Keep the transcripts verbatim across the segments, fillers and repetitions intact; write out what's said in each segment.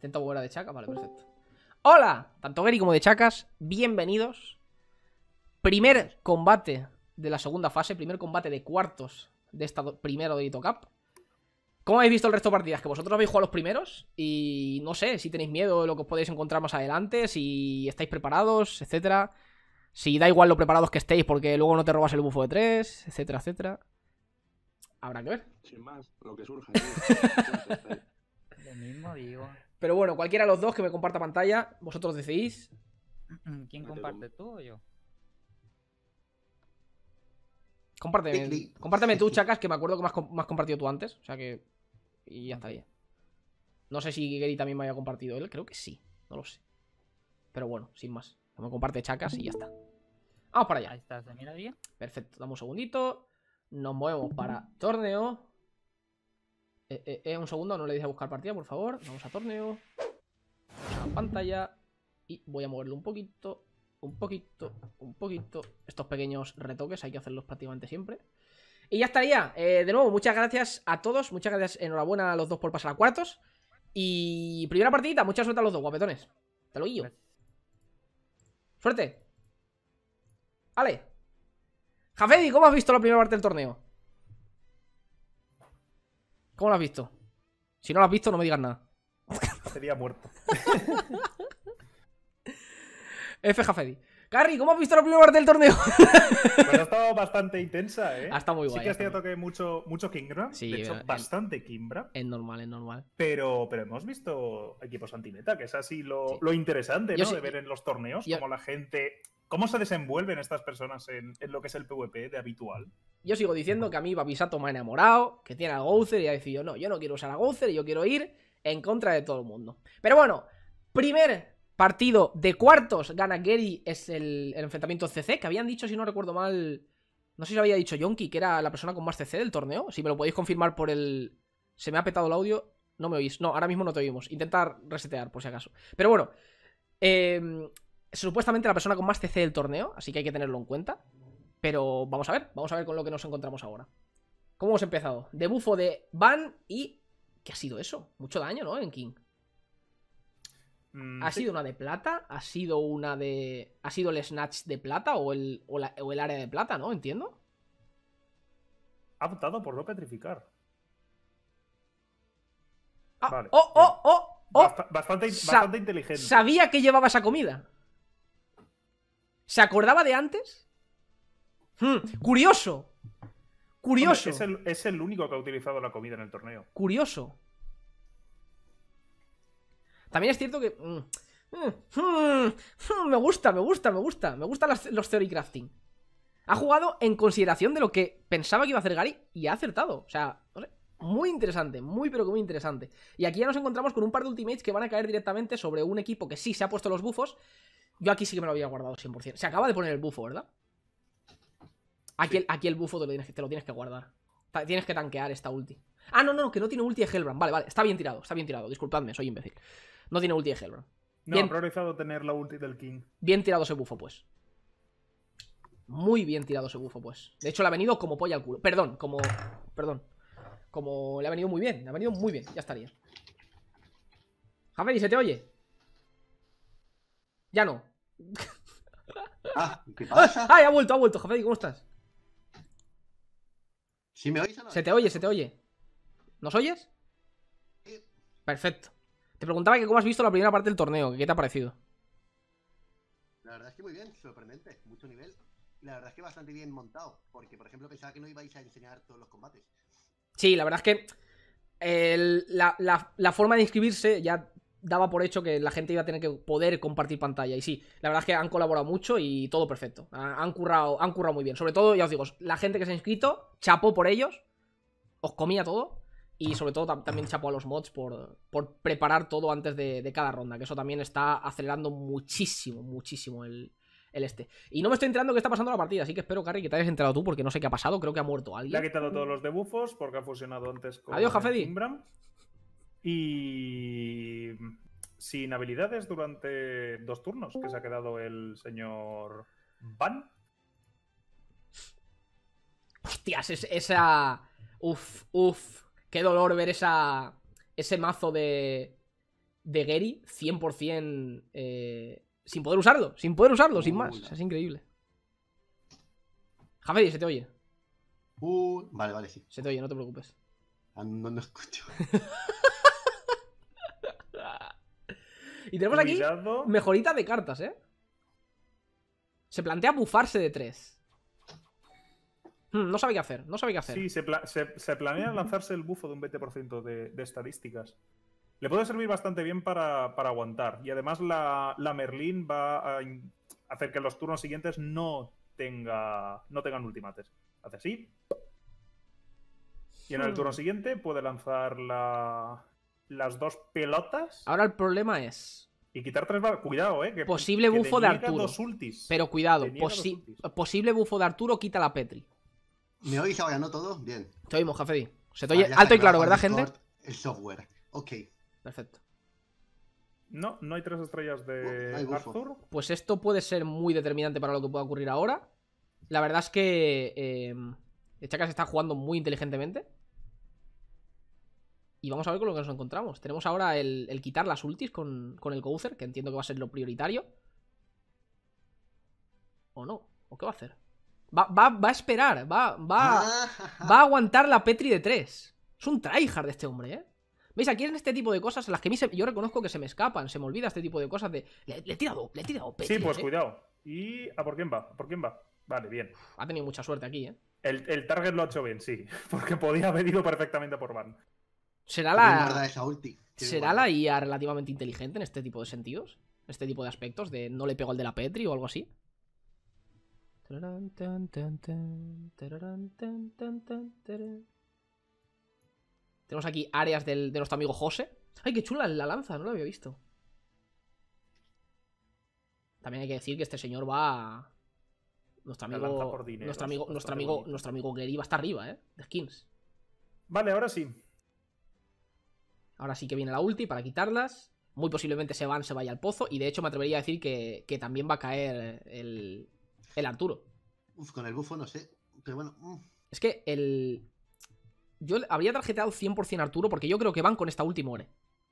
Intento volver a de Chaka, vale, perfecto. Hola, tanto Gary como de Chacas, bienvenidos. Primer combate de la segunda fase, primer combate de cuartos de esta primera Dodito Cup. ¿Cómo habéis visto el resto de partidas? Que vosotros habéis jugado los primeros y no sé si tenéis miedo de lo que os podéis encontrar más adelante, si estáis preparados, etcétera. Si da igual lo preparados que estéis porque luego no te robas el bufo de tres, etcétera, etcétera. Habrá que ver. Sin más, lo que surja. Lo mismo digo. Pero bueno, cualquiera de los dos que me comparta pantalla, vosotros decidís. ¿Quién comparte, tú o yo? Compárteme, compárteme tú, Chacas, que me acuerdo que me has, me has compartido tú antes. O sea que... Y ya estaría. No sé si Gary también me haya compartido él. Creo que sí. No lo sé. Pero bueno, sin más. Me comparte Chacas y ya está. Vamos para allá. Ahí está, ¿se mira bien? Perfecto. Dame un segundito. Nos movemos para torneo. Eh, eh, eh, un segundo. No le deis a buscar partida, por favor. Vamos a torneo. Vamos a pantalla. Y voy a moverlo un poquito. Un poquito, un poquito. Estos pequeños retoques hay que hacerlos prácticamente siempre. Y ya estaría. Eh, de nuevo, muchas gracias a todos. Muchas gracias, enhorabuena a los dos por pasar a cuartos. Y primera partidita, mucha suerte a los dos, guapetones. Te lo guillo. Suerte. Vale. Jafedi, ¿cómo has visto la primera parte del torneo? ¿Cómo lo has visto? Si no lo has visto, no me digas nada. Sería muerto. F. Jafedi. Carry, ¿cómo has visto la primera parte del torneo? Pues ha estado bastante intensa, ¿eh? Ha estado muy guay. Sí que es cierto que mucho, mucho Kingbra. Sí, de hecho, es, bastante Kingbra. Es normal, es normal. Pero, pero hemos visto equipos anti-meta, que es así lo, sí. lo interesante, ¿no? Sí, de ver en los torneos, yo, cómo la gente... ¿Cómo se desenvuelven estas personas en, en lo que es el PvP de habitual? Yo sigo diciendo que a mí Babisato me ha enamorado, que tiene a Gouther y ha decidido, no, yo no quiero usar a Gouther y yo quiero ir en contra de todo el mundo. Pero bueno, primer... partido de cuartos, gana Gary, es el, el enfrentamiento C C, que habían dicho, si no recuerdo mal, no sé si lo había dicho Yonki, que era la persona con más C C del torneo. Si me lo podéis confirmar por el... Se me ha petado el audio, no me oís. No, ahora mismo no te oímos. Intentar resetear, por si acaso. Pero bueno, eh, supuestamente la persona con más C C del torneo, así que hay que tenerlo en cuenta. Pero vamos a ver, vamos a ver con lo que nos encontramos ahora. ¿Cómo hemos empezado? De bufo de Van y... ¿Qué ha sido eso? Mucho daño, ¿no? En King. ¿Ha sido una de plata? ¿Ha sido una de... ¿Ha sido el snatch de plata o el, o, la, o el área de plata, no? ¿Entiendo? Ha optado por no petrificar. Ah, vale. ¡Oh, oh, oh! oh. Bast bastante, bastante inteligente. Sabía que llevaba esa comida. ¿Se acordaba de antes? Hmm, curioso. Curioso. Hombre, es, el, es el único que ha utilizado la comida en el torneo. Curioso. También es cierto que... Mm, mm, mm, mm, me gusta, me gusta, me gusta. Me gustan los, los theory crafting. Ha jugado en consideración de lo que pensaba que iba a hacer Gary y ha acertado. O sea, no sé, muy interesante, muy pero que muy interesante. Y aquí ya nos encontramos con un par de ultimates que van a caer directamente sobre un equipo que sí se ha puesto los bufos. Yo aquí sí que me lo había guardado cien por cien. Se acaba de poner el bufo, ¿verdad? Aquí, sí. el, aquí el bufo te lo, tienes, te lo tienes que guardar. Tienes que tanquear esta ulti. Ah, no, no, que no tiene ulti de Hellbrand. Vale, vale, está bien tirado, está bien tirado. Disculpadme, soy imbécil. No tiene ulti de Hellbrand. No, ha priorizado tener la ulti del King. Bien tirado ese bufo, pues. Muy bien tirado ese bufo, pues. De hecho, le ha venido como polla al culo. Perdón, como... Perdón. Como... Le ha venido muy bien. Le ha venido muy bien. Ya estaría. Javeri, ¿se te oye? Ya no. Ah, ¿qué pasa? ¡Ay, ha vuelto, ha vuelto! Javeri, ¿cómo estás? ¿Sí me oís o no? Se te oye, se te oye. ¿Nos oyes? Sí. Perfecto. Te preguntaba que cómo has visto la primera parte del torneo. ¿Qué te ha parecido? La verdad es que muy bien, sorprendente, mucho nivel. Y la verdad es que bastante bien montado. Porque, por ejemplo, pensaba que no ibais a enseñar todos los combates. Sí, la verdad es que el, la, la, la forma de inscribirse ya daba por hecho que la gente iba a tener que poder compartir pantalla. Y sí, la verdad es que han colaborado mucho y todo perfecto. Han currado, han currado muy bien. Sobre todo, ya os digo, la gente que se ha inscrito, chapó por ellos. Os comía todo. Y sobre todo también chapo a los mods por, por preparar todo antes de, de cada ronda. Que eso también está acelerando muchísimo, muchísimo el, el este. Y no me estoy enterando qué está pasando en la partida. Así que espero, Carry, que te hayas enterado tú, porque no sé qué ha pasado. Creo que ha muerto alguien. Le ha quitado todos los debuffos porque ha fusionado antes con Adiós, Jafedi. Kimbram. Y sin habilidades durante dos turnos, que se ha quedado el señor Van. Hostias, es, esa... Uf, uf. Qué dolor ver esa... Ese mazo de... de Gary cien por cien eh, sin poder usarlo, sin poder usarlo, sin más. O sea, es increíble. Jafedi, se te oye. Uh, vale, vale, sí. Se te oye, no te preocupes. Ah, no, no escucho. Y tenemos aquí Cuidado. mejorita de cartas, ¿eh? Se plantea bufarse de tres. Hmm, no sabe qué hacer, no sabe qué hacer. Sí, se, pla se, se planea lanzarse el bufo de un veinte por ciento de, de estadísticas. Le puede servir bastante bien para, para aguantar. Y además la, la Merlín va a hacer que los turnos siguientes no, tenga, no tengan ultimates. Hace así. Y en el turno siguiente puede lanzar la, las dos pelotas. Ahora el problema es... Y quitar tres balas. Cuidado, eh. Que, posible que bufo de deniega Arturo. Dos ultis. Pero cuidado, Deniega dos posi ultis. posible bufo de Arturo quita la Petri. ¿Me oís ahora, no todo? Bien. Te oímos, Jafedi. Se te oye Vale, ya está alto y claro, grabado ¿verdad, en gente? Discord el software. Ok. Perfecto. No, no hay tres estrellas de No hay bufo. Arthur. Pues esto puede ser muy determinante para lo que pueda ocurrir ahora. La verdad es que eh, Chakas está jugando muy inteligentemente. Y vamos a ver con lo que nos encontramos. Tenemos ahora el, el quitar las ultis con, con el Gouther, que entiendo que va a ser lo prioritario. ¿O no? ¿O qué va a hacer? Va, va, va a esperar, va, va, Ah, va a aguantar la Petri de tres. Es un tryhard este hombre, ¿eh? ¿Veis? Aquí en este tipo de cosas, en las que a mí se, yo reconozco que se me escapan, se me olvida este tipo de cosas de... Le, le he tirado, le he tirado Petri, Sí, pues ¿eh? cuidado. ¿Y a por quién va? ¿A por quién va? Vale, bien. Ha tenido mucha suerte aquí, ¿eh? El, el target lo ha hecho bien, sí. Porque podía haber ido perfectamente por Van. ¿Será qué bien guardada la, esa ulti. Qué bien ¿será guardada. la I A relativamente inteligente en este tipo de sentidos? ¿En este tipo de aspectos? ¿De no le pego al de la Petri o algo así? Tenemos aquí áreas del, de nuestro amigo José. ¡Ay, qué chula la lanza! No lo había visto. También hay que decir que este señor va... Nuestro La lanza amigo... por dinero, Nuestro amigo, es nuestro bastante amigo, bonito. nuestro amigo Gary va hasta arriba, ¿eh? De skins. Vale, ahora sí. Ahora sí que viene la ulti para quitarlas. Muy posiblemente ese Van se vaya al pozo. Y de hecho me atrevería a decir que, que también va a caer el, el Arturo. Uf, con el bufo no sé. Pero bueno. mm. Es que el... Yo habría tarjeteado cien por cien Arturo porque yo creo que Van con esta ulti muere.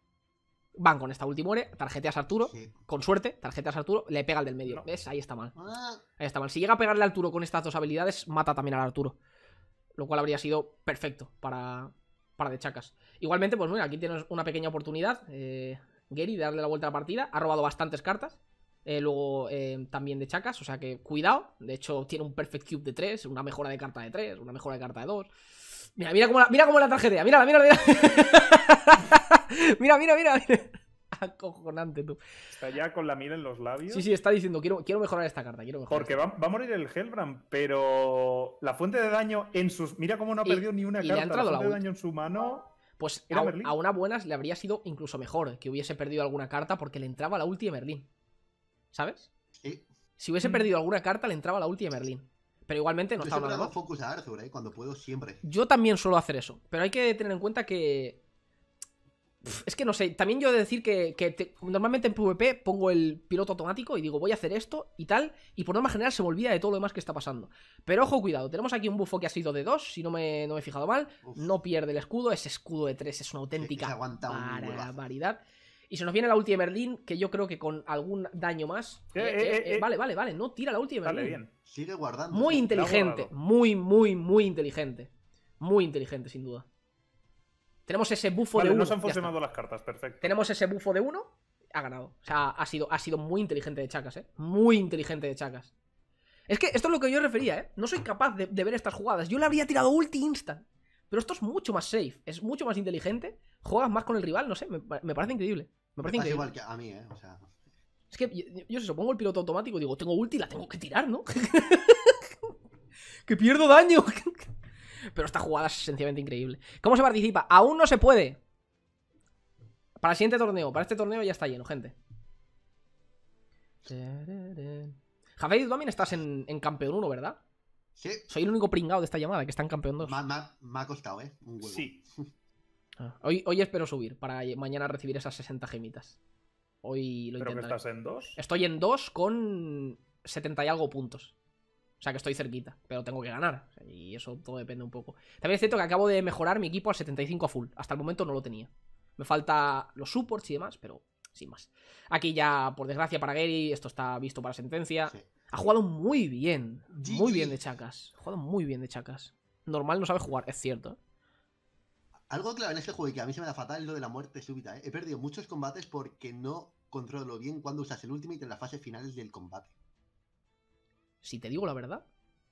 Van con esta ulti muere, tarjeteas a Arturo. Sí. Con suerte, tarjeteas a Arturo, le pega al del medio. No. ¿Ves? Ahí está mal. Ah, Ahí está mal. Si llega a pegarle a Arturo con estas dos habilidades, mata también al Arturo. Lo cual habría sido perfecto para, para de Chakas. Igualmente, pues mira, aquí tienes una pequeña oportunidad. Eh, Gary, de darle la vuelta a la partida. Ha robado bastantes cartas. Eh, luego eh, también de Chakas, o sea que cuidado. De hecho, tiene un Perfect Cube de tres, una mejora de carta de tres, una mejora de carta de dos. Mira, mira cómo la, mira cómo la tarjetea. Mírala, mírala, mira. Mira, mira, mira, mira. Acojonante, tú. Está ya con la mira en los labios. Sí, sí, está diciendo, quiero, quiero mejorar esta carta, quiero mejorar Porque esta va, va a morir el Hellbrand, pero la fuente de daño en sus... Mira cómo no ha Y- perdido ni una y le carta. ha entrado la la fuente de ult. daño en su mano... Pues Era a, Merlín. a una buenas le habría sido incluso mejor que hubiese perdido alguna carta porque le entraba la ulti de Merlín. ¿Sabes? sí. Si hubiese Mm. perdido alguna carta, le entraba la ulti de Merlín. Pero igualmente no Yo estaba siempre nada hago mal. focus a Arthur, ¿eh? Cuando puedo, siempre. Yo también suelo hacer eso. Pero hay que tener en cuenta que... Pff, es que no sé, también yo he de decir que, que te- normalmente en PvP pongo el piloto automático y digo voy a hacer esto y tal, y por norma general se me olvida de todo lo demás que está pasando. Pero ojo, cuidado, tenemos aquí un bufo que ha sido de dos, si no me, no me he fijado mal, Uf. no pierde el escudo, ese escudo de tres es una que auténtica se aguanta un huevazo. barbaridad. Y se nos viene la ulti de Merlín, que yo creo que con algún daño más... Eh, eh, eh, eh, eh, eh, vale, vale, vale, no tira la ulti de Merlín. Vale, bien. Sigue guardando. Muy sí. inteligente, guardado. muy, muy, muy inteligente. Muy inteligente, sin duda. Tenemos ese bufo Vale, de uno. no se han ya está. funcionado las cartas, perfecto. Tenemos ese bufo de uno. Ha ganado. O sea, ha sido, ha sido muy inteligente de Chakas, ¿eh? Muy inteligente de Chakas. Es que esto es lo que yo refería, ¿eh? No soy capaz de, de ver estas jugadas. Yo le habría tirado ulti instant. Pero esto es mucho más safe. Es mucho más inteligente. Juegas más con el rival, no sé. Me, me parece increíble. Me Me parece pasa increíble. igual que a mí, ¿eh? O sea, Es que yo, yo eso, pongo el piloto automático y digo, tengo ulti, la tengo que tirar, ¿no? Que pierdo daño. Pero esta jugada es sencillamente increíble. ¿Cómo se participa? Aún no se puede. Para el siguiente torneo. Para este torneo ya está lleno, gente. Javier, tú también estás en, en campeón uno, ¿verdad? sí. Soy el único pringado de esta llamada que está en campeón dos. Me, me- me ha costado, ¿eh? Un huevo. Sí. Ah, Hoy, hoy espero subir para mañana recibir esas sesenta gemitas. Hoy lo Pero que intentaré. estás en dos. Estoy en dos con setenta y algo puntos. O sea que estoy cerquita, pero tengo que ganar. O sea, y eso todo depende un poco. También es cierto que acabo de mejorar mi equipo al setenta y cinco a full. Hasta el momento no lo tenía. Me falta los supports y demás, pero sin más. Aquí ya, por desgracia para Gary, esto está visto para sentencia. Sí. Ha jugado muy bien, G G. muy bien de Chakas. Ha jugado muy bien de Chakas. Normal no sabe jugar, es cierto. Algo clave en este juego y que a mí se me da fatal es lo de la muerte súbita. ¿eh? He perdido muchos combates porque no controlo bien cuando usas el ultimate en las fases finales del combate. Si te digo la verdad,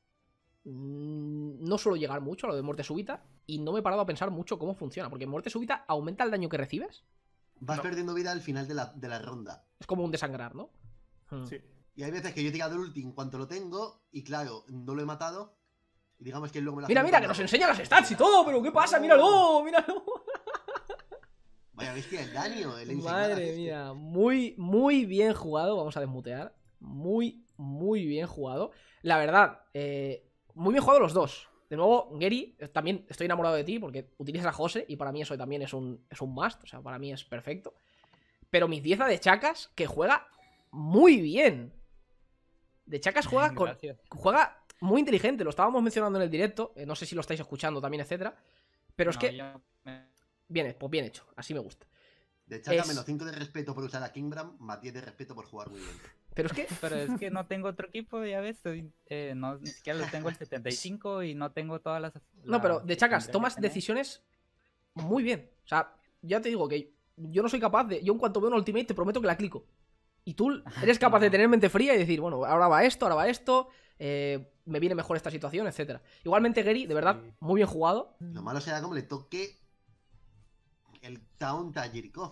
no suelo llegar mucho a lo de muerte súbita y no me he parado a pensar mucho cómo funciona. Porque muerte súbita aumenta el daño que recibes. Vas No. perdiendo vida al final de la, de la ronda. Es como un desangrar, ¿no? Hmm. Sí. Y hay veces que yo he tirado el ulti en cuanto lo tengo y claro, no lo he matado. Y digamos que luego me lo Mira, hacen mira, que cuando- nos enseña las stats y todo, pero ¿qué pasa? Míralo, míralo. Vaya bestia, el daño. El enseñar Madre este. mía, muy, muy bien jugado. Vamos a desmutear. Muy, muy bien jugado. La verdad, eh, muy bien jugado los dos. De nuevo, Gary, también estoy enamorado de ti porque utilizas a José y para mí eso también es un, es un must. O sea, para mí es perfecto. Pero mis diez de Chakas, que juega muy bien. De Chakas juega con, Gracias. juega muy inteligente. Lo estábamos mencionando en el directo. eh, no sé si lo estáis escuchando también, etcétera. Pero es No, que, yo me- bien, pues bien hecho. Así me gusta. De Chaka, es- menos cinco de respeto por usar a Kingbram, más diez de respeto por jugar muy bien. Pero es que Pero es que no tengo otro equipo, ya ves. estoy- eh, no, ni siquiera lo tengo el setenta y cinco y no tengo todas las. No, pero las de Chakas, tendría tomas que tener. decisiones muy bien. O sea, ya te digo que yo no soy capaz de. Yo en cuanto veo un ultimate te prometo que la clico. Y tú eres capaz de tener mente fría y decir, bueno, ahora va esto, ahora va esto, eh, me viene mejor esta situación, etcétera. Igualmente, Gary, de verdad, Sí. muy bien jugado. Lo malo será como le toque el taunt a Jericho.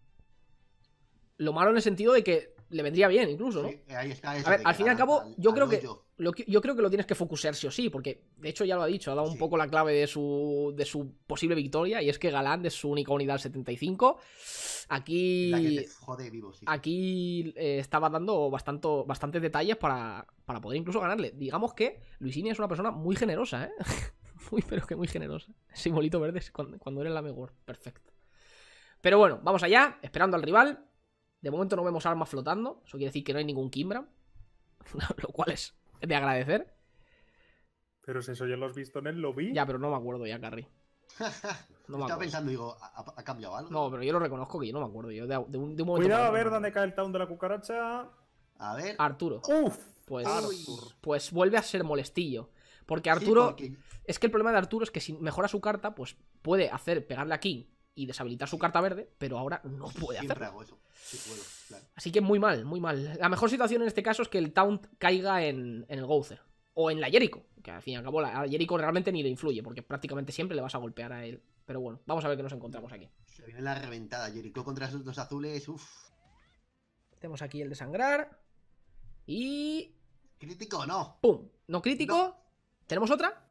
Lo malo en el sentido de que le vendría bien, incluso, ¿no? Sí, ahí está eso A ver, de al que fin y al ganan cabo, yo al creo que hoyo. lo que- yo creo que lo tienes que focusear sí o sí, porque de hecho ya lo ha dicho, ha dado un Sí. poco la clave de su, de su posible victoria, y es que Galán es su única unidad al setenta y cinco. Aquí, La que te jode vivo, sí. aquí eh, estaba dando bastante, bastantes detalles para, para poder incluso ganarle. Digamos que Luisini es una persona muy generosa, ¿eh? Muy, pero que muy generosa. Simbolito verde es cuando, cuando eres la mejor. Perfecto. Pero bueno, vamos allá, esperando al rival. De momento no vemos armas flotando. Eso quiere decir que no hay ningún Kimbram. Lo cual es de agradecer. Pero si eso ya lo has visto en el lobby. Ya, pero no me acuerdo ya, Carry. No me Estaba acuerdo. pensando, digo, ¿ha, ha cambiado algo? No, pero yo lo reconozco que yo no me acuerdo. Yo de, de un, de un momento Cuidado para a otro ver no me dónde cae el town de la cucaracha. A ver. Arturo. Uf. Pues, Uy. pues vuelve a ser molestillo. Porque Sí, Arturo. porque- Es que el problema de Arturo es que si mejora su carta, pues puede hacer pegarle aquí y deshabilitar su carta verde, pero ahora no puede Siempre hacerlo. hago eso. Sí, puedo, claro. Así que muy mal, muy mal. La mejor situación en este caso es que el Taunt caiga en, en el Gouzer. O en la Jericho, que al fin y al cabo la, a Jericho realmente ni le influye, porque prácticamente siempre le vas a golpear a él. Pero bueno, vamos a ver qué nos encontramos aquí. Se viene la reventada. Jericho contra esos dos azules. Uff. Tenemos aquí el desangrar. Y... Crítico, no. ¡Pum! No crítico. ¿Tenemos otra?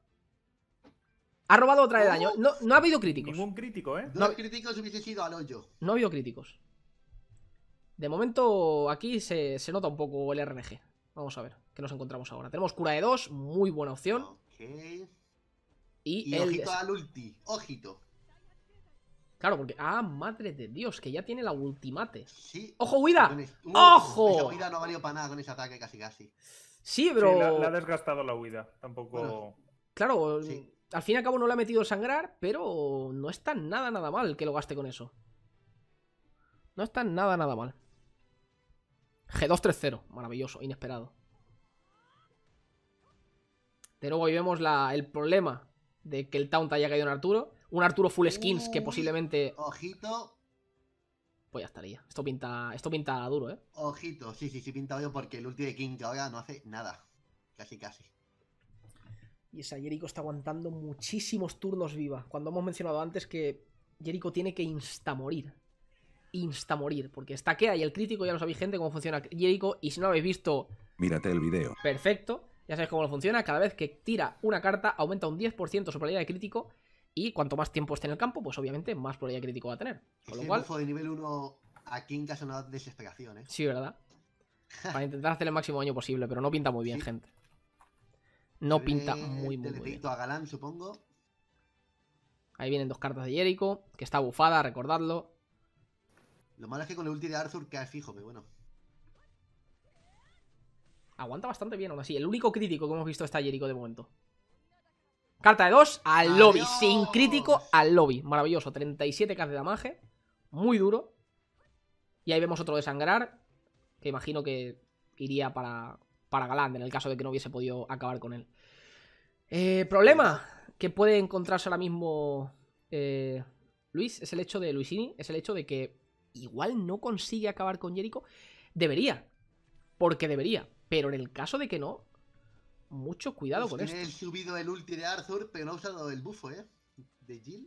Ha robado otra de daño. No, no ha habido críticos. Ningún crítico, ¿eh? Dos críticos hubiese sido al hoyo. No ha habido críticos. De momento aquí se, se nota un poco el R N G. Vamos a ver qué nos encontramos ahora. Tenemos cura de dos, muy buena opción. Ok. Y, Y el ojito des- al ulti. Ojito. Claro, porque... Ah, madre de Dios, que ya tiene la ultimate. Sí. ¡Ojo, huida! Con es- Uf, ¡Ojo! Esa huida no ha valido para nada con ese ataque casi casi. Sí, pero... Sí, la, la ha desgastado la huida. Tampoco. Bueno. Claro, Sí. al fin y al cabo no le ha metido sangrar, pero no está nada, nada mal que lo gaste con eso. No está nada, nada mal. G dos tres cero, maravilloso, inesperado. De nuevo ahí vemos la, el problema de que el taunt haya caído en Arturo. Un Arturo full skins que Uy. posiblemente... Ojito. Pues ya estaría. Esto pinta, esto pinta duro, ¿eh? Ojito. Sí, sí, sí, pintado yo porque el ulti de King que ahora no hace nada. Casi, casi. Y esa Jericho está aguantando muchísimos turnos viva. Cuando hemos mencionado antes que Jericho tiene que instamorir. Instamorir. Porque estaquea y el crítico ya lo sabéis, gente, cómo funciona Jericho. Y si no lo habéis visto, Mírate el video. perfecto. Ya sabéis cómo funciona. Cada vez que tira una carta, aumenta un diez por ciento su probabilidad de crítico. Y cuanto más tiempo esté en el campo, pues obviamente más probabilidad de crítico va a tener. Con lo Ese cual, bufo de nivel uno a King que ha sonado desesperación, eh. sí, ¿verdad? Para intentar hacer el máximo daño posible. Pero no pinta muy bien, Sí. gente. No Se pinta viene muy, muy, muy bien. teletito a Galán, supongo. Ahí vienen dos cartas de Jericho, que está bufada, recordadlo. Lo malo es que con el ulti de Arthur cae fijo, pero bueno. Aguanta bastante bien, aún así. El único crítico que hemos visto está Jericho de momento. Carta de dos al ¡Adiós! lobby. Sin crítico al lobby. Maravilloso. treinta y siete k de damage. muy duro. Y ahí vemos otro desangrar, que imagino que iría para, para Galand, en el caso de que no hubiese podido acabar con él. Eh, problema que puede encontrarse ahora mismo eh, Luis, es el hecho de Luisini, es el hecho de que igual no consigue acabar con Jericho. Debería, porque debería, pero en el caso de que no, mucho cuidado Uf, con tiene esto. subido el ulti de Arthur, pero no ha usado el bufo, ¿eh? De Jill.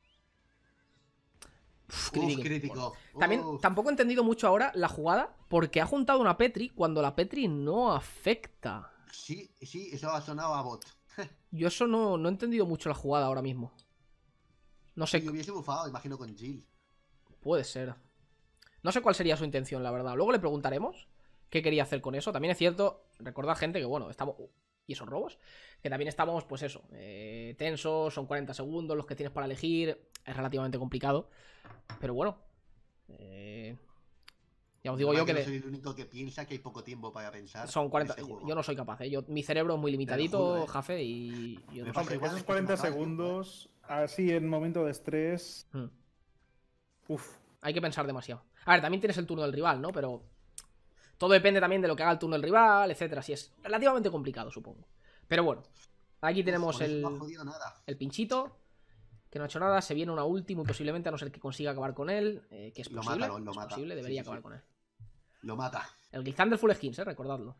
Uf, Uf, crítico. crítico. También Uf. tampoco he entendido mucho ahora la jugada, porque ha juntado una Petri cuando la Petri no afecta. Sí, sí, eso ha sonado a bot. Yo eso no, no he entendido mucho la jugada ahora mismo. No sé, Si hubiese bufado, imagino, con Jill. puede ser. No sé cuál sería su intención, la verdad. Luego le preguntaremos qué quería hacer con eso. También es cierto, recordad, gente, que bueno, estamos... Y esos robos, que también estamos, pues eso, eh, tensos, son cuarenta segundos los que tienes para elegir, es relativamente complicado, pero bueno, eh, ya os digo yo que no de- soy el único que piensa que hay poco tiempo para pensar. son en cuarenta, este juego. yo no soy capaz, ¿eh? Yo, mi cerebro es muy limitadito, juro, ¿eh? Jafe, y yo Me no pasa sé. Hombre, igual, esos es que cuarenta se me acaba el tiempo, ¿eh? segundos, así en momento de estrés. Hmm. Uf. Hay que pensar demasiado. A ver, también tienes el turno del rival, ¿no? Pero todo depende también de lo que haga el turno del rival, etcétera. Así es relativamente complicado, supongo. Pero bueno, aquí tenemos Uf, con eso el... No ha jodido nada. El pinchito, que no ha hecho nada, se viene una última y posiblemente, a no ser que consiga acabar con él, eh, que es Lo posible, mata, lo es mata. posible, Sí, debería sí, acabar sí. con él. Lo mata. El Glitzander full skins, eh, recordadlo.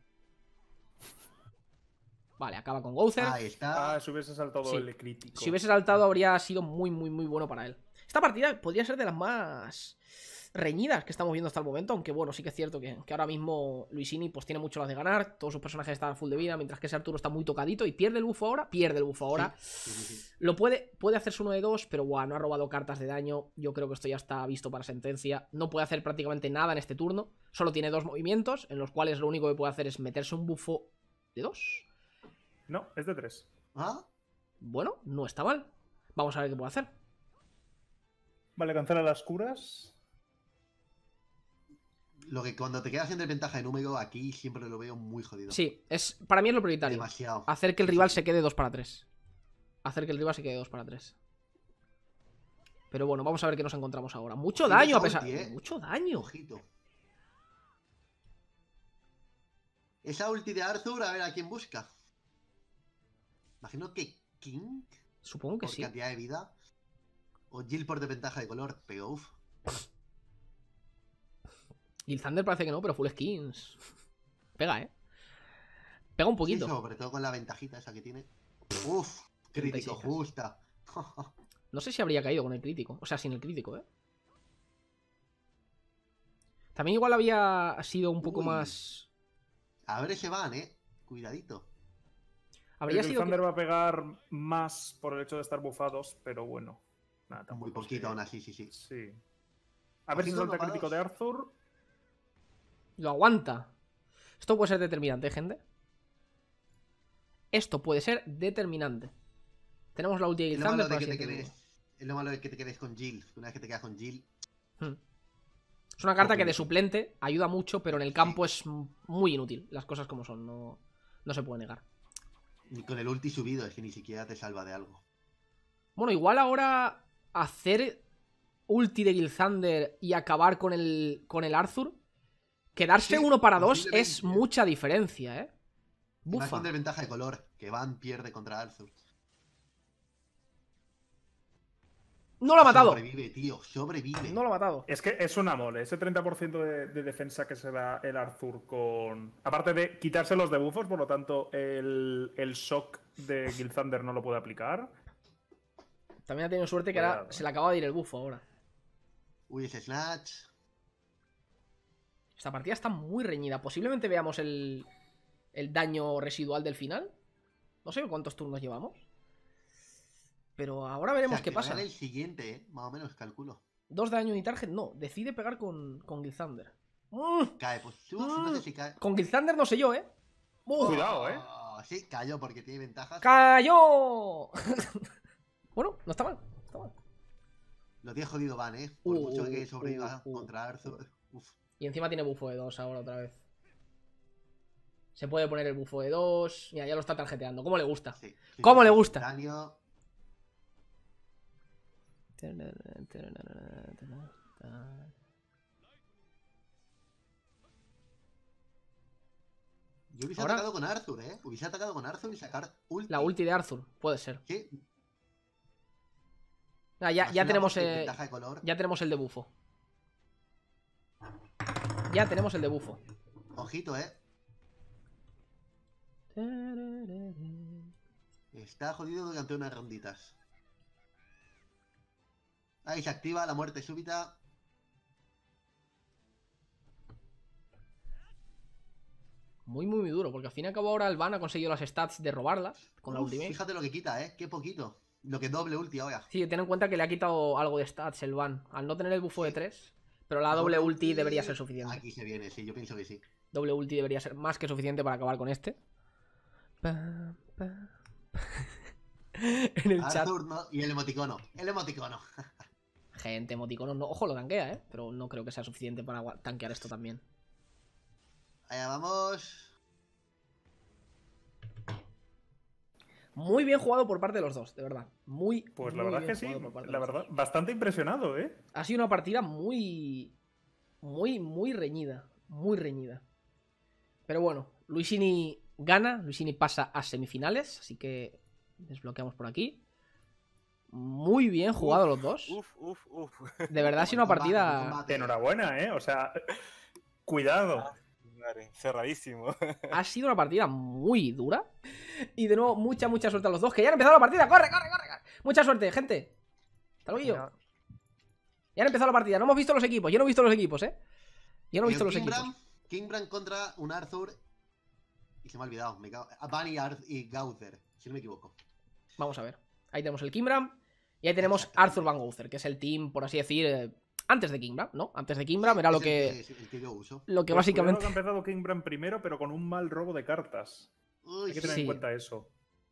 Vale, acaba con Gouther. Ahí está. Ah, si hubiese saltado Sí. el crítico. Si hubiese saltado habría sido muy, muy, muy bueno para él. Esta partida podría ser de las más reñidas que estamos viendo hasta el momento, aunque bueno, sí que es cierto que, que ahora mismo Luisini pues tiene mucho las de ganar, todos sus personajes están a full de vida, mientras que ese Arturo está muy tocadito y pierde el bufo ahora, pierde el bufo ahora. Sí, sí, sí, sí. Lo puede, puede hacerse uno de dos, pero bueno, no ha robado cartas de daño. Yo creo que esto ya está visto para sentencia. No puede hacer prácticamente nada en este turno. Solo tiene dos movimientos, en los cuales lo único que puede hacer es meterse un bufo de dos. No, es de tres. ¿Ah? Bueno, no está mal. Vamos a ver qué puede hacer. Vale, cancela las curas. Lo que cuando te quedas en desventaja de número, aquí siempre lo veo muy jodido. Sí, es, para mí es lo prioritario. Demasiado. Hacer que el Sí, rival sí. se quede dos para tres. Hacer que el rival se quede dos para tres. Pero bueno, vamos a ver qué nos encontramos ahora. Mucho Tiene daño a esa pesar. ulti, ¿eh? Mucho daño. Ojito. Esa ulti de Arthur, a ver a quién busca. Imagino que King, Supongo que por sí. cantidad de vida. O Jill por desventaja de color, pero uff. Y el Thunder parece que no, pero full skins. Pega, eh. Pega un Sí, poquito. sobre todo con la ventajita esa que tiene. Uff, crítico, treinta y seis. justa. No sé si habría caído con el crítico. O sea, sin el crítico, ¿eh? También igual había sido un poco Uy. más... A ver ese van, eh. Cuidadito. Habría el sido... Thunder va a pegar más por el hecho de estar bufados, pero bueno. Nada, tampoco Muy es poquito que- aún así, sí, sí. Sí. A ver si Cogiendo salta novados. crítico de Arthur. Lo aguanta. Esto puede ser determinante, ¿eh, gente. Esto puede ser determinante. Tenemos la ulti de Es lo Thunder malo de para que te siguiente quedes. Es lo malo de que te quedes con Jill. Una vez que te quedas con Jill. turno. Hmm. Es una carta Poco que de útil. suplente ayuda mucho, pero en el campo es muy inútil. Las cosas como son, no, no se puede negar. Ni con el ulti subido, es que ni siquiera te salva de algo. Bueno, igual ahora hacer ulti de Gilthander y acabar con el, con el Arthur. Quedarse Sí, uno para dos posiblemente. es mucha diferencia, ¿eh? Y más Bufa. con desventaja de color, que Van pierde contra Arthur. No lo ha matado. Sobrevive, tío, sobrevive. No lo ha matado. Es que es una mole. Ese treinta por ciento de, de defensa que se da el Arthur con... Aparte de quitarse los debuffos, por lo tanto, el, el shock de Gilthander no lo puede aplicar. También ha tenido suerte que ahora Cuidado. se le acaba de ir el bufo ahora. Uy, ese Snatch. Esta partida está muy reñida. Posiblemente veamos el, el daño residual del final. No sé cuántos turnos llevamos. Pero ahora O veremos sea, qué que pasa. gane el siguiente, eh, más o menos, calculo. Dos de daño y target, no. Decide pegar con, con Gilthander. ¡Mm! Cae, pues uf, no sé si cae. Con Gilthander no sé yo, ¿eh? ¡Uf! Cuidado, eh. Oh, sí, cayó porque tiene ventajas. ¡Cayó! Bueno, no está mal. No está mal. Lo tiene jodido Van, eh. Por Uh, mucho que uh, sobreviva uh, uh. contra Arthur. Uf. Y encima tiene bufo de dos ahora otra vez. Se puede poner el bufo de dos. Mira, ya lo está tarjeteando. ¿Cómo le gusta? Sí, sí, ¿Cómo sí, le sí. gusta? Daño. Yo hubiese Ahora- atacado con Arthur, ¿eh? Hubiese atacado con Arthur y sacar ulti. La ulti de Arthur, puede ser. Sí. Ah, ya, Así ya la tenemos pose- eh, ventaja de color. ya tenemos el de bufo. Ya tenemos el de bufo. Ojito, ¿eh? Está jodido durante unas ronditas. Ahí se activa la muerte súbita. Muy, muy, muy duro, porque al fin y al cabo ahora el Van ha conseguido las stats de robarlas con la Uf, ultimate. fíjate lo que quita, ¿eh? Qué poquito. Lo que doble ulti ahora. Sí, ten en cuenta que le ha quitado algo de stats el Van, al no tener el bufo de Sí. tres. Pero la doble ulti debería ser suficiente. Aquí se viene, sí, yo pienso que sí. Doble ulti debería ser más que suficiente para acabar con este. Pa, pa, pa. En el chat. Arthur no, y el emoticono. El emoticono. Gente, emoticonos, no. Ojo, lo tanquea, ¿eh? Pero no creo que sea suficiente para agua- tanquear esto también. Allá vamos. Muy bien jugado por parte de los dos, de verdad. Muy, Pues la muy verdad es bien que sí, jugado por parte de la los verdad, dos. bastante impresionado, ¿eh? Ha sido una partida muy. Muy, muy reñida. Muy reñida. Pero bueno, Luisini gana. Luisini pasa a semifinales. Así que desbloqueamos por aquí. Muy bien jugado los dos. Uf, uf, uf. De verdad ha sido una Buen combate, buen partida. combate. Enhorabuena, ¿eh? O sea, cuidado. Madre, cerradísimo. Ha sido una partida muy dura. Y de nuevo, mucha, mucha suerte a los dos. Que ya han empezado la partida. ¡Corre, corre, corre! corre! Mucha suerte, gente. Hasta luego. No, Ya han empezado la partida. No hemos visto los equipos. Yo no he visto los equipos, ¿eh? Yo no he visto los equipos. Kingbram, Kingbram contra un Arthur. Y se me ha olvidado. Me cago... Van y, Arth y Gauther, si no me equivoco. Vamos a ver. Ahí tenemos el Kimbram. Y ahí tenemos Exactamente. Arthur Van Gouther, que es el team, por así decir, eh, antes de Kimbram, ¿no? Antes de Kimbram era lo Es el que, es el que yo uso. lo que Pues cuidado básicamente... que ha empezado Kingbram primero, pero con un mal robo de cartas. Uy, Hay que tener Sí. en cuenta eso.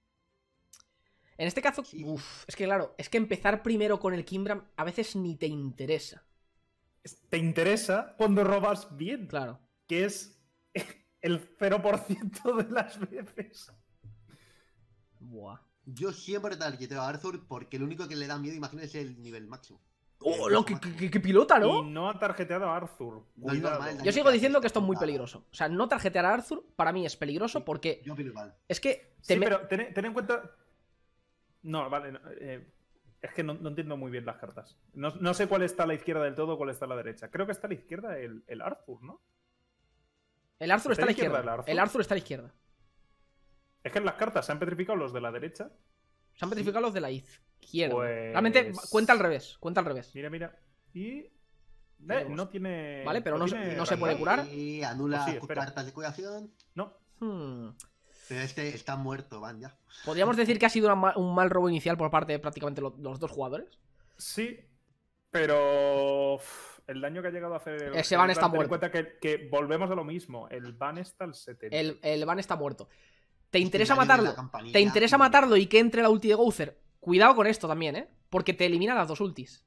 En este caso, Sí. uf, es que claro, es que empezar primero con el Kimbram a veces ni te interesa. Es- Te interesa cuando robas bien, Claro. que es el cero por ciento de las veces. Buah. Yo siempre targeteo a Arthur porque lo único que le da miedo, imagínense, es el nivel máximo. ¡Oh, El lo uso que, máximo. que- que pilota, Y ¿no? no ha tarjeteado a Arthur. No es Cuidado. normal, Yo sigo diciendo que esto es muy peligroso. O sea, no tarjetear a Arthur para mí es peligroso Sí. porque Yo opino igual. es que... te Sí, me- pero ten, ten en cuenta. No, vale. no, eh, es que no, no entiendo muy bien las cartas. No, no sé cuál está a la izquierda del todo o cuál está a la derecha. Creo que está a la izquierda el, el Arthur, ¿no? El Arthur está a la ¿Está a la izquierda izquierda. el Arthur? El Arthur está a la izquierda. Es que en las cartas se han petrificado los de la derecha. Se han petrificado los de la izquierda. Pues- Realmente, cuenta al revés. Cuenta al revés. Mira, mira. Y. eh, Tenemos. no tiene. Vale, pero no se- tiene no se realidad. puede curar. Y anula Pues sí, espera. cartas de curación. No. Hmm. Pero este está muerto, van ya. ¿Podríamos decir que ha sido una ma- un mal robo inicial por parte de prácticamente lo- los dos jugadores? Sí. Pero. uf, el daño que ha llegado a hacer. el- Ese el Van está ten en muerto. cuenta que, que volvemos a lo mismo. El Van está al setenta. El, el Van está muerto. ¿Te Este interesa daño de la matarlo? campanilla, ¿Te interesa mm, matarlo y que entre la ulti de Gouther? Cuidado con esto también, ¿eh? Porque te elimina las dos ultis.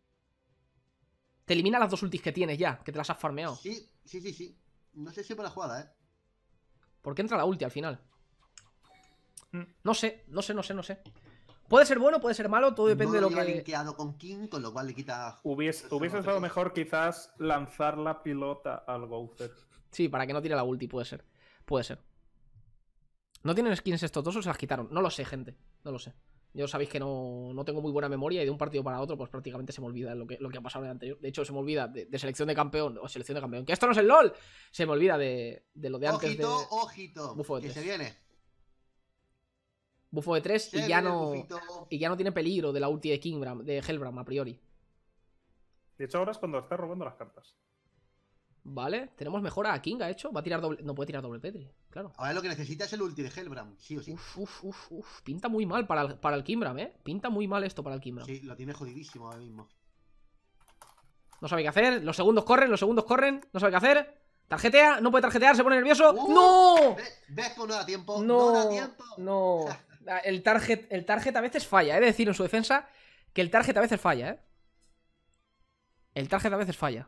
Te elimina las dos ultis que tienes ya, que te las has farmeado. Sí, sí, sí, sí. No sé si por la jugada, ¿eh? ¿Por qué entra la ulti al final? Mm. No sé, no sé, no sé, no sé. Puede ser bueno, puede ser malo, todo depende no de lo lleva que... linkeado con King, con lo cual le quita... Hubiese, Eso hubiese no estado sé. mejor quizás lanzar la pilota al Gouther. Sí, para que no tire la ulti, puede ser. Puede ser. ¿No tienen skins estos dos o se las quitaron? No lo sé, gente. No lo sé. Yo sabéis que no, no tengo muy buena memoria y de un partido para otro, pues prácticamente se me olvida lo que, lo que ha pasado en el anterior. De hecho, se me olvida de, de selección de campeón o selección de campeón. ¡Que esto no es el LOL! Se me olvida de, de lo de antes Ojito, de ojito. Bufo de que tres. se viene. bufo de tres Se y ya viene el no. bufito. Y ya no tiene peligro de la ulti de Kingbram, de Hellbram a priori. De hecho, ahora es cuando está robando las cartas. Vale, tenemos mejora a King, ha hecho. Va a tirar doble. No puede tirar doble Petri, claro. Ahora lo que necesita es el ulti de Hellbram, sí o sí. Uf, uf, uf, uf. Pinta muy mal para el, para el Kimbram, eh. Pinta muy mal esto para el Kimbram. Sí, lo tiene jodidísimo ahora mismo. No sabe qué hacer. Los segundos corren, los segundos corren. No sabe qué hacer. Tarjetea, no puede tarjetear, se pone nervioso. Uh, ¡No! ¿Ves? ¿Ves que no da tiempo? No, No da tiempo. no. El target, el target a veces falla, he de decir en su defensa que el target a veces falla, eh. El target a veces falla.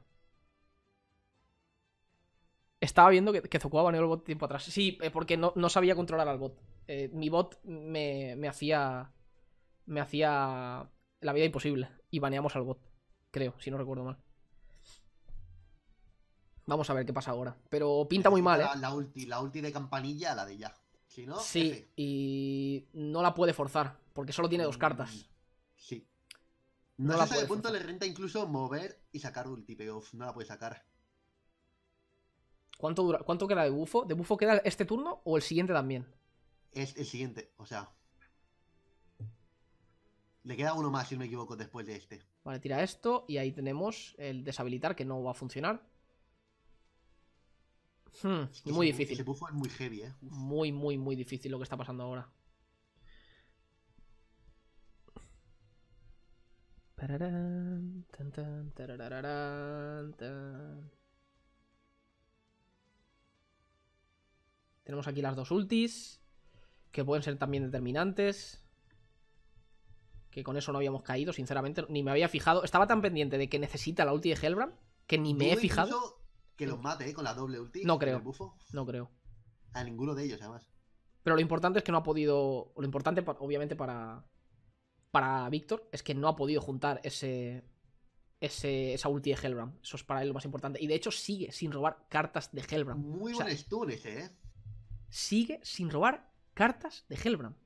Estaba viendo que, que Zocoa baneó el bot tiempo atrás. Sí, eh, porque no, no sabía controlar al bot. Eh, mi bot me, me hacía. Me hacía la vida imposible. Y baneamos al bot. Creo, si no recuerdo mal. Vamos a ver qué pasa ahora. Pero pinta muy mal, ¿eh? La, la, ulti, la ulti de campanilla, la de ya. Si no, Sí, F. y no la puede forzar, porque solo tiene dos cartas. Sí. No, No sé la hasta qué puede punto forzar. le renta incluso mover y sacar ulti, pero uf, no la puede sacar. ¿Cuánto dura? ¿Cuánto queda de bufo? ¿De bufo queda este turno o el siguiente también? Es el siguiente, o sea. Le queda uno más, si no me equivoco, después de este. Vale, tira esto y ahí tenemos el deshabilitar, que no va a funcionar. Hmm, Es que muy ese, difícil. Ese buffo es muy heavy, eh. Uf. Muy, muy, muy difícil lo que está pasando ahora. Pararán, tan, tan, tarararán, tan. Tenemos aquí las dos ultis, que pueden ser también determinantes. Que con eso no habíamos caído, sinceramente. Ni me había fijado. Estaba tan pendiente de que necesita la ulti de Hellbrand que ni me he Dudo fijado. incluso que los mate, eh, con la doble ulti. No con creo. el buffo. No creo. A ninguno de ellos, además. Pero lo importante es que no ha podido. Lo importante, pa- obviamente, para. Para Víctor, es que no ha podido juntar ese. Ese, esa ulti de Hellbrand. Eso es para él lo más importante. Y de hecho, sigue sin robar cartas de Hellbrand. Muy O sea, buen stun ese, eh. sigue sin robar cartas de Hellbrand.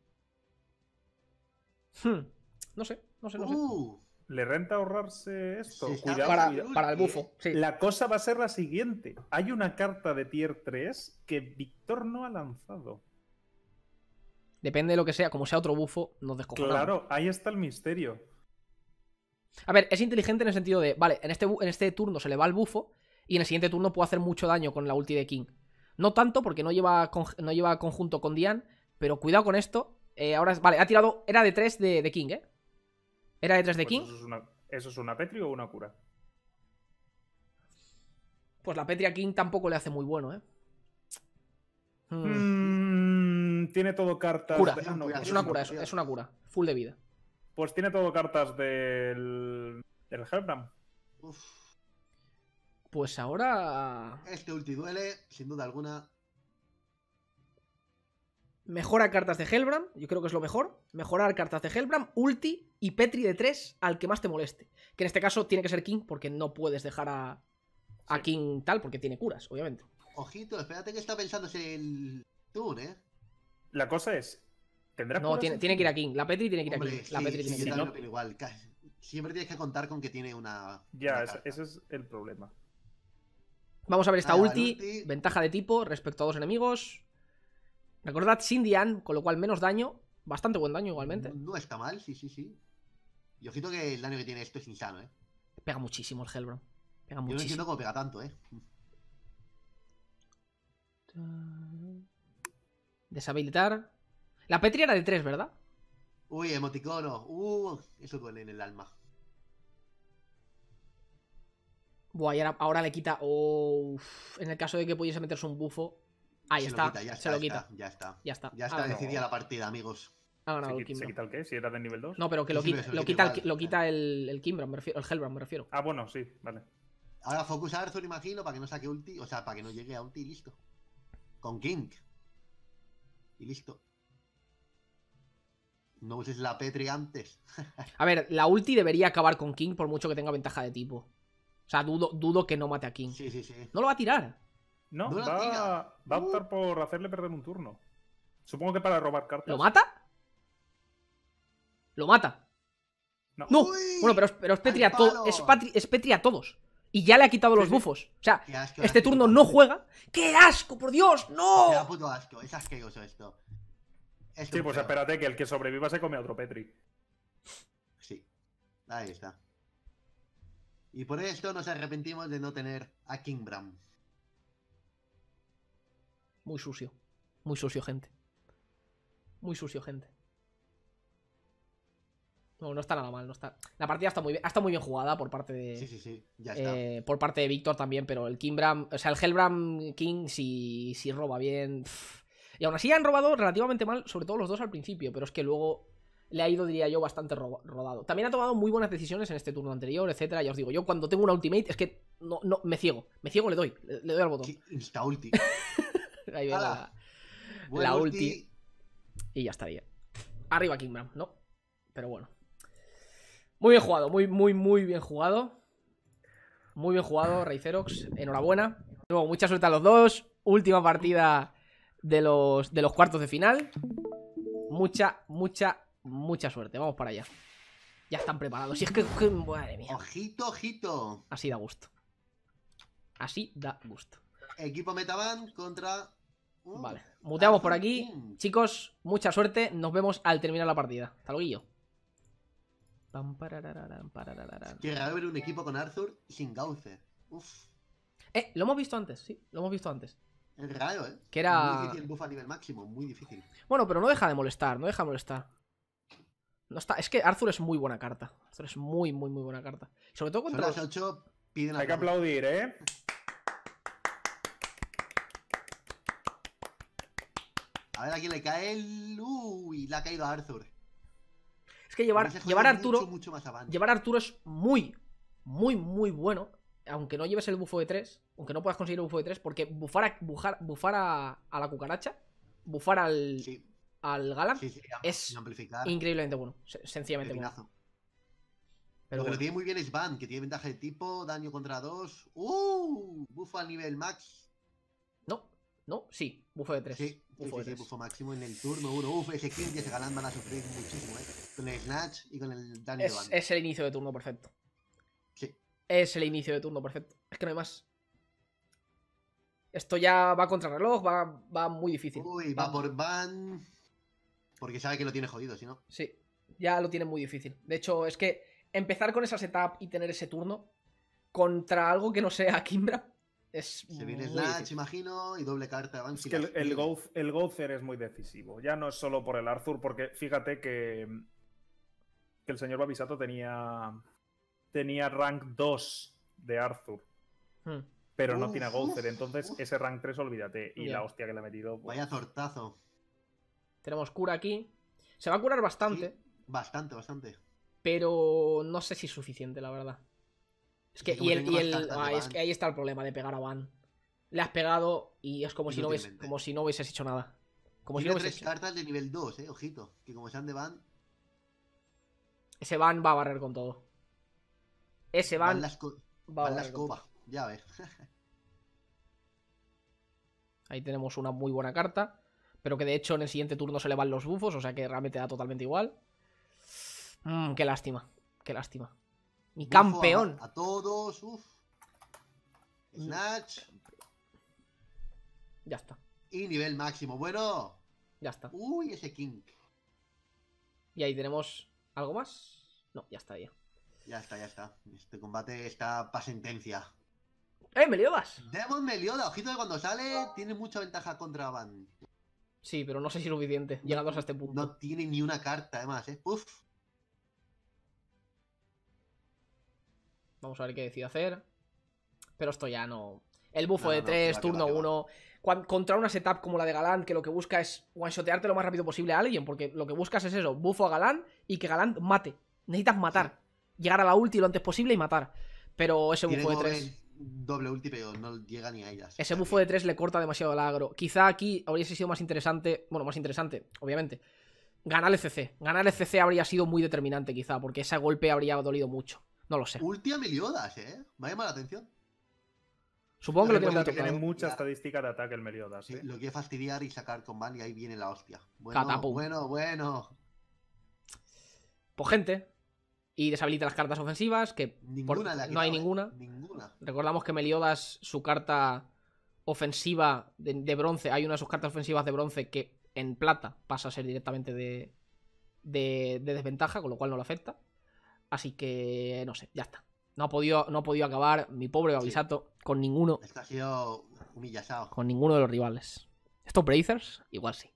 Hmm, No sé, no sé, no sé. Uh, ¿Le renta ahorrarse esto? Se está Cuidado, para, cuidado. para el bufo, sí. La cosa va a ser la siguiente. Hay una carta de tier tres que Víctor no ha lanzado. Depende de lo que sea, como sea otro bufo, nos descojonamos. Claro, ahí está el misterio. A ver, es inteligente en el sentido de, vale, en este, bu- en este turno se le va el bufo y en el siguiente turno puede hacer mucho daño con la ulti de King. No tanto porque no lleva, con- no lleva conjunto con Dian, pero cuidado con esto. Eh, ahora es, vale, ha tirado, era de tres de, de King, ¿eh? Era de tres de Pues King. eso, es una, ¿Eso es una Petri o una cura? Pues la Petria King tampoco le hace muy bueno, ¿eh? Hmm. Mm, tiene todo cartas. Cura. de- ah, no, Es pues una no. cura, es, es una cura. Full de vida. Pues tiene todo cartas del. del Hellbrand. uf. Pues ahora. Este ulti duele, sin duda alguna. Mejora cartas de Hellbrand, yo creo que es lo mejor. Mejorar cartas de Hellbrand, ulti y Petri de tres al que más te moleste. Que en este caso tiene que ser King, porque no puedes dejar a, a Sí. King tal, porque tiene curas, obviamente. Ojito, espérate que está pensándose el Tun, eh. La cosa es. ¿Tendrá No, curas tiene, encima? tiene que ir a King. La Petri tiene que ir a Hombre, King. La sí, Petri sí, tiene que yo ir a también King. opino igual. Ca- Siempre tienes que contar con que tiene una. Ya, una ese, carta. ese es el problema. Vamos a ver esta Vale, la ulti. ulti. Ventaja de tipo respecto a dos enemigos. Recordad, sin Dian, con lo cual menos daño. Bastante buen daño igualmente. No está mal, sí, sí, sí. Y ojito que el daño que tiene esto es insano, eh. Pega muchísimo el Hellbrand. Pega Yo no entiendo muchísimo. cómo pega tanto, eh. Deshabilitar. La Petri era de tres, ¿verdad? Uy, emoticono. Uh, eso duele en el alma. Buah, y ahora, ahora le quita. Oh, uf. En el caso de que pudiese meterse un bufo. Ahí Se está. Lo quita, ya se está, lo ya quita. está, ya está. Ya está. Ya Ha está ganado. decidida la partida, amigos. Ha ¿Se, ganado el quita, ¿Se Kimbram. quita el qué? ¿Si era de nivel dos? No, pero que lo Sí, sí, quita, pero se lo lo quita, quita el, igual, lo quita el, el Kimbram, me refiero. El Hellbrand, me refiero. Ah, bueno, sí, vale. Ahora focus a Arthur, imagino, para que no saque ulti. O sea, para que no llegue a ulti y listo. Con King. Y listo. No uses la Petri antes. A ver, la ulti debería acabar con King por mucho que tenga ventaja de tipo. O sea, dudo, dudo que no mate a King. Sí, sí, sí. No lo va a tirar. No, No la va, tira. va a optar por hacerle perder un turno. Supongo que para robar cartas. ¿Lo mata? ¿Lo mata? No. ¡No! Uy, Bueno, pero, es- pero es, Petri a al to- palo. es, patri- es Petri a todos. Y ya le ha quitado Sí, los sí. bufos. O sea, Qué asco, este asco, turno puto no asco. juega. ¡Qué asco, por Dios! Me da ¡No! puto asco. Es asqueroso esto. Esto Sí, es pues feo. espérate que el que sobreviva se come a otro Petri. Sí. Ahí está. Y por esto nos arrepentimos de no tener a Kimbram. Muy sucio. Muy sucio, gente. Muy sucio, gente. No, no está nada mal, no está. La partida está muy bien, está muy bien jugada por parte de. Sí, sí, sí. Ya está. eh, por parte de Víctor también, pero el Kimbram. O sea, el Hellbrand King si, si roba bien. pff. Y aún así han robado relativamente mal, sobre todo los dos al principio, pero es que luego le ha ido, diría yo, bastante ro- rodado. También ha tomado muy buenas decisiones en este turno anterior, etcétera. Ya os digo, yo cuando tengo una ultimate es que no, no, me ciego. Me ciego, le doy. Le, le doy al botón. Ki- Insta ulti. Ahí viene ¡Hala! la, Buen la ulti. Y ya estaría. Arriba Kimbram, ¿no? Pero bueno. Muy bien jugado, muy, muy, muy bien jugado. Muy bien jugado, Reicerox. Enhorabuena. Luego, mucha suerte a los dos. Última partida de los, de los cuartos de final. Mucha, mucha, mucha suerte. Vamos para allá. Ya están preparados. Si es que, que... Madre mía. Ojito, ojito. Así da gusto. Así da gusto. Equipo Metaban contra... Uh, Vale. Muteamos por Arthur aquí. King. Chicos, mucha suerte. Nos vemos al terminar la partida. Hasta luego. Pam, parararán, parararán. Qué raro ver un equipo con Arthur sin Gauther. Uf. Eh, lo hemos visto antes, sí. Lo hemos visto antes. Es raro, ¿eh? Que era- Muy difícil el buff a nivel máximo, muy difícil. Bueno, pero no deja de molestar. No deja de molestar. No está... Es que Arthur es muy buena carta. Arthur es muy, muy, muy buena carta. Sobre todo Son contra... las ocho, piden Hay que aplauso. aplaudir, ¿eh? A ver a quién le cae el... Uy, le ha caído a Arthur. Es que llevar, Ese juega llevar a Arturo... Mucho, mucho más avance. Llevar a Arturo es muy, muy, muy bueno. Aunque no lleves el bufo de tres. Aunque no puedas conseguir el bufo de tres. Porque bufar a, bufar, bufar a, a la cucaracha. Bufar al, Sí, al Galan. sí, sí. es amplificar. Increíblemente bueno. se- Sencillamente bueno. Pepinazo. Pero Lo que lo bueno. tiene muy bien es Van, que tiene ventaja de tipo, daño contra dos. ¡Uh! Bufo al nivel max. No, no, sí. Bufo de tres. Sí, sí, Bufo sí, de sí, tres. bufo máximo en el turno uno. Uf, ese King y ese Galán van a sufrir muchísimo, ¿eh? Con el Snatch y con el daño de Van. Es, es el inicio de turno perfecto. Sí. Es el inicio de turno perfecto. Es que no hay más. Esto ya va contra reloj, va, va muy difícil. Uy, va por Van. Porque sabe que lo tiene jodido, si no. Sí, ya lo tiene muy difícil. De hecho, es que empezar con esa setup y tener ese turno contra algo que no sea Kimbra es Se viene muy Snatch, difícil. imagino, y doble carta de Van. Es que el, el, Gouth- el Gouther es muy decisivo. Ya no es solo por el Arthur, porque fíjate que, que el señor Babisato tenía, tenía rank dos de Arthur, Hmm. pero no Uf, tiene a Gouther. uf, Entonces, uf. ese rank tres, olvídate. Y Ya. la hostia que le ha metido. pues, Vaya tortazo. Tenemos cura aquí. Se va a curar bastante, Sí, bastante, bastante. pero no sé si es suficiente, la verdad. Es que, Y como y el, tengo y más el- cartas de ah, es Van. que ahí está el problema de pegar a Van. Le has pegado y es como si no, hubies- Inútilmente. como si no hubieses hecho nada. Como si Tiene no tres hubieses hecho. cartas de nivel dos, eh, ojito. Que como sean de Van, Ese Van va a barrer con todo. Ese van Van la, esco- va a van la barrer con todo. escoba. Ya ves. Ahí tenemos una muy buena carta. Pero que de hecho en el siguiente turno se le van los bufos. O sea que realmente da totalmente igual. Mm, qué lástima. Qué lástima. Mi Bufo campeón. A, a todos, uff. Snatch. Ya está. Y nivel máximo. Bueno. Ya está. Uy, ese King. Y ahí tenemos algo más. No, ya está ya. Ya está, ya está. Este combate está para sentencia. ¡Eh, Meliodas! Demon Melioda, ojito que cuando sale tiene mucha ventaja contra Van. Sí, pero no sé si es suficiente. Llegados a este punto. No tiene ni una carta, además, ¿eh? Uf. Vamos a ver qué decide hacer. Pero esto ya no. El bufo No, de no, no, tres, que va, que turno va, que va. uno. Contra una setup como la de Galán, que lo que busca es one-shotearte lo más rápido posible a alguien. Porque lo que buscas es eso: bufo a Galán y que Galán mate. Necesitas matar. Llegar a la ulti lo antes posible y matar. Pero ese Tiene bufo de doble, tres. doble ulti, pero no llega ni a ellas. Ese O sea bufo que- de tres le corta demasiado el agro. Quizá aquí hubiese sido más interesante. Bueno, más interesante, obviamente. Ganar el C C. Ganar el C C habría sido muy determinante, quizá. Porque ese golpe habría dolido mucho. No lo sé. Ulti a Meliodas, ¿eh? Me ha llamado la atención. Supongo que lo tiene Recuerda muy que Tiene tocado. mucha Ya. estadística de ataque el Meliodas. Sí, ¿eh? lo quiere fastidiar y sacar con Van y ahí viene la hostia. Bueno, Catapum. bueno, bueno. Pues gente. Y deshabilita las cartas ofensivas. Que por- Ninguna le ha no hay quitado, ¿eh? ninguna. Ninguna. Recordamos que Meliodas, su carta ofensiva de, de bronce. Hay una de sus cartas ofensivas de bronce que en plata pasa a ser directamente de, de, de desventaja, con lo cual no lo afecta. Así que no sé, ya está. No ha podido, no ha podido acabar mi pobre Babisato con ninguno. Esto ha sido humillasao. Con ninguno de los rivales. ¿Estos Brazers? Igual sí.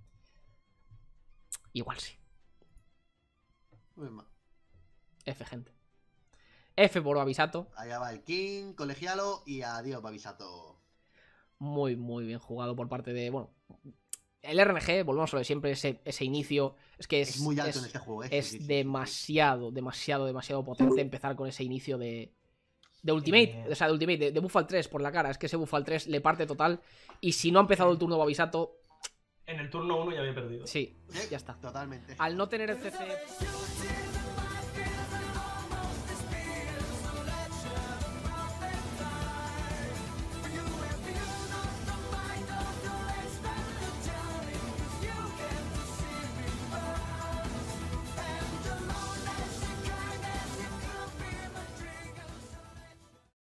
Igual sí. Muy mal. F, gente. F por Babisato. Allá va el King, colegialo y adiós, Babisato. Muy, muy bien jugado por parte de. Bueno. El R N G, volvemos a lo de siempre, ese, ese inicio. Es que es. Es, muy alto es- en este juego, ¿eh? Es Sí, sí, sí, sí. demasiado, demasiado, demasiado potente empezar con ese inicio de. De Ultimate, Eh. o sea, de Ultimate, de, de buff al tres por la cara. Es que ese buff al tres le parte total. Y si no ha empezado el turno Babisato, En el turno uno ya había perdido. sí, Sí, ya está. Totalmente. Al no tener el C C.